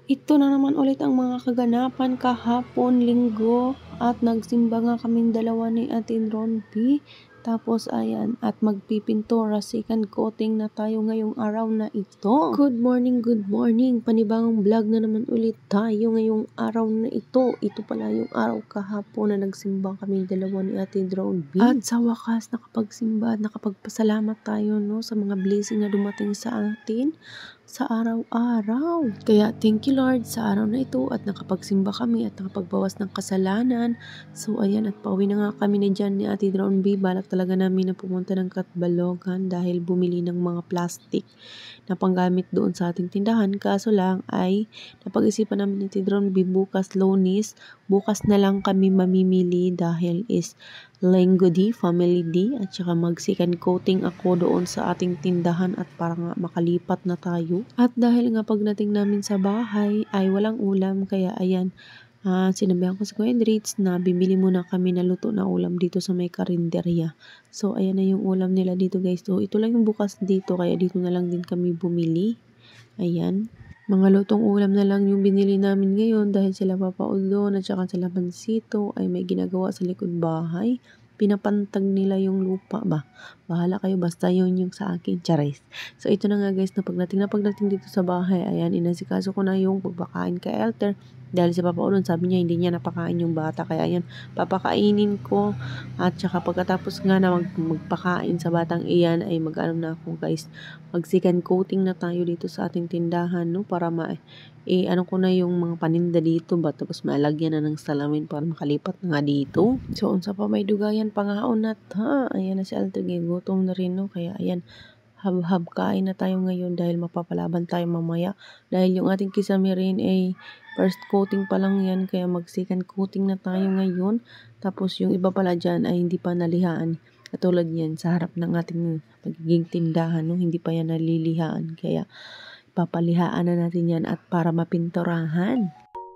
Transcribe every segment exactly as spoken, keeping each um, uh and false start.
Ito na naman ulit ang mga kaganapan kahapon, linggo, at nagsimba nga kaming dalawa ni Ate Ronby. Tapos ayan, at magpipintura, second coating na tayo ngayong araw na ito. Good morning, good morning. Panibagong vlog na naman ulit tayo ngayong araw na ito. Ito pala yung araw kahapon na nagsimba kaming dalawa ni Ate Ronby. At sa wakas, nakapagsimba at nakapagpasalamat tayo no, sa mga blessing na dumating sa atin sa araw-araw. Kaya thank you Lord sa araw na ito at nakapagsimba kami at nakapagbawas ng kasalanan. So ayan, at pauwi na nga kami na dyan ni Ate Ronby. Balak talaga namin na pumunta ng Katbalogan dahil bumili ng mga plastic na panggamit doon sa ating tindahan. Kaso lang ay napag-isipan namin ni Ate Ronby bukas Lunes. Bukas na lang kami mamimili dahil is Linggo D, Family D, at saka mag-second coating ako doon sa ating tindahan at para nga makalipat na tayo. At dahil nga pagdating namin sa bahay ay walang ulam, kaya ayan, uh, sinabihan ko si Kuya Dritz na bibili muna kami na luto na ulam dito sa may karinderya. So ayan na yung ulam nila dito guys. So ito lang yung bukas dito, kaya dito na lang din kami bumili. Ayan. Mga lutong ulam na lang yung binili namin ngayon dahil sila Papa Udon at saka sila Pansito ay may ginagawa sa likod bahay. Pinapantag nila yung lupa ba? Bahala kayo, basta yun yung sa akin, charis. So ito na nga guys, na pagdating na pagdating dito sa bahay, ayan, inasikaso ko na yung pagpakain kay Elter. Dahil si Papa Udon, sabi niya hindi niya napakain yung bata, kaya ayan, papakainin ko. At saka pagkatapos nga na mag magpakain sa batang iyan ay mag-ano na ako guys, mag second coating na tayo dito sa ating tindahan no, para ma eh ano ko na yung mga paninda dito ba, tapos malagyan na ng salamin para makalipat na nga dito. So unsa pa may dugayan pangaon nat ha, ayan na si Alter, gutom na rin no, kaya ayan, hab-hab kain na tayo ngayon dahil mapapalaban tayo mamaya. Dahil yung ating kisame rin ay first coating pa lang yan, kaya mag second coating na tayo ngayon. Tapos yung iba pala dyan ay hindi pa nalihaan. Katulad yan sa harap ng ating magiging tindahan, no? Hindi pa yan nalilihaan. Kaya papalihaan na natin yan at para mapinturahan.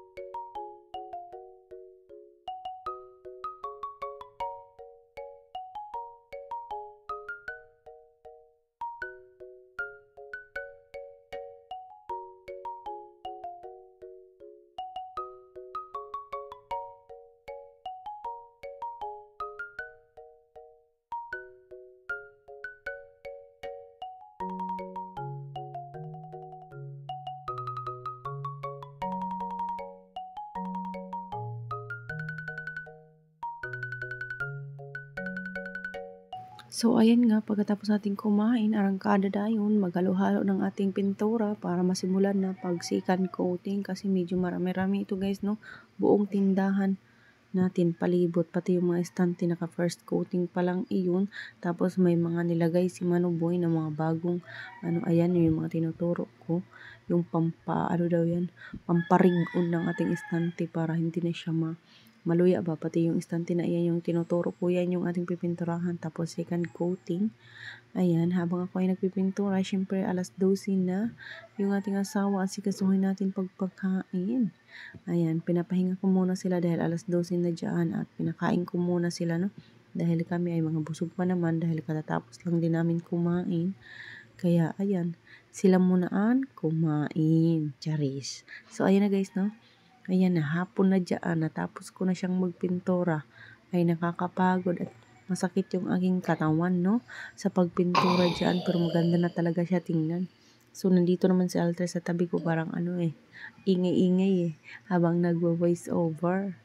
So, ayan nga, pagkatapos natin kumain, arangkada dayon, maghalo-halo ng ating pintura para masimulan na pag second coating kasi medyo marami-rami ito guys, no? Buong tindahan natin palibot, pati yung mga estante naka first coating pa lang iyon. Tapos may mga nilagay si Manuboy na mga bagong, ano, ayan, yung mga tinuturo ko. Yung pampa, ano daw yan, pamparigon ng ating estante para hindi na siya ma maluya ba, pati yung istante na iyan yung tinuturo ko, yan yung ating pipinturahan. Tapos second coating, ayan, habang ako ay nagpipintura, syempre alas dose na yung ating asawa, asikasuhin natin pagpakain. Ayan, pinapahinga ko muna sila dahil alas dose na dyan at pinakain ko muna sila, no, dahil kami ay mga busog pa naman dahil katatapos lang din namin kumain. Kaya ayan, sila munaan kumain, charis. So ayan na guys, no, ayan na, hapon na dyan, natapos ko na siyang magpintura. Ay nakakapagod at masakit yung aking katawan, no, sa pagpintura dyan, pero maganda na talaga siya tingnan. So nandito naman si Alter sa tabi ko, parang ano eh, ingay-ingay eh, habang nagvo-voice over.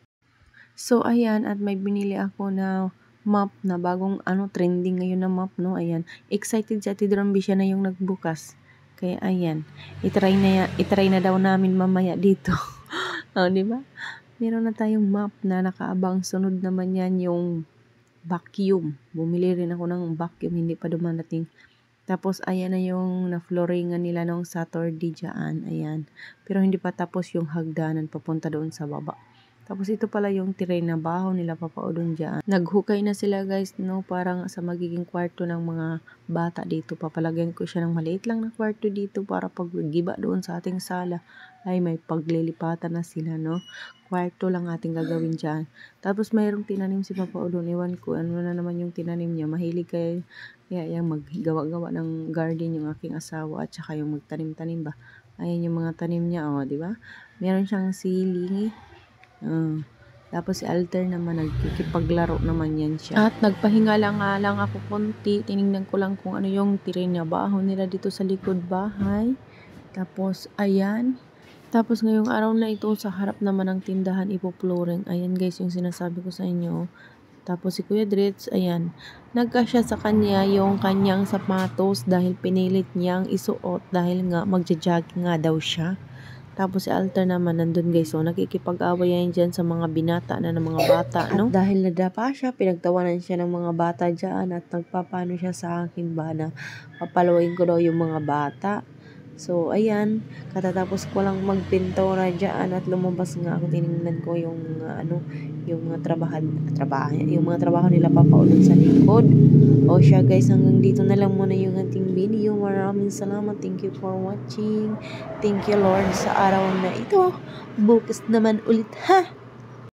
So ayan, at may binili ako na map na bagong ano, trending ngayon na map, no, ayan. Excited si Ate Drambi, siya na yung nagbukas. Kaya ayan, itry na, itry na daw namin mamaya dito. Oh, di ba? Meron na tayong map na nakaabang. Sunod naman yan yung vacuum. Bumili rin ako ng vacuum, hindi pa dumarating. Tapos ayan na yung na-flooringan nila nung Saturday dyan. Ayan. Pero hindi pa tapos yung hagdanan papunta doon sa baba. Tapos ito pala yung terrain na baho nila Papa Udon dyan. Naghukay na sila guys, no, parang sa magiging kwarto ng mga bata dito. Papalagyan ko siya ng maliit lang na kwarto dito para pag giba doon sa ating sala ay may paglilipatan na sila, no. Kwarto lang ating gagawin dyan. Tapos mayroong tinanim si Papa Udon. Iwan ko ano na naman yung tinanim niya. Mahilig kayo kaya yung maggawa-gawa ng garden yung aking asawa at saka yung magtanim-tanim ba. Ayan yung mga tanim niya, oh, di ba? Meron siyang sili. Uh, tapos si Alter naman, nagkikipaglaro naman yan siya. At nagpahinga lang nga lang ako konti. Tinignan ko lang kung ano yung tinabaho nila dito sa likod bahay. Tapos, ayan. Tapos ngayong araw na ito, sa harap naman ng tindahan, ipopluring. Ayan guys, yung sinasabi ko sa inyo. Tapos si Kuya Dritz, ayan, nagkasya sa kanya yung kanyang sapatos dahil pinilit niyang isuot dahil nga magja-jogging nga daw siya. Tapos si Alter naman nandun guys, so nakikipag-away yan dyan sa mga binata na ng mga bata, no? At dahil nadapa siya, pinagtawanan siya ng mga bata dyan at nagpapano siya sa akin ba na papaluin ko daw yung mga bata. So, ayan, katatapos ko lang magpintura dyan at lumabas nga ako, tinignan ko yung uh, ano, yung mga trabahan, trabaho, yung mga trabaho nila papaulod sa likod. O siya guys, hanggang dito na lang muna yung ating video. Maraming salamat. Thank you for watching. Thank you Lord sa araw na ito. Bukas naman ulit ha.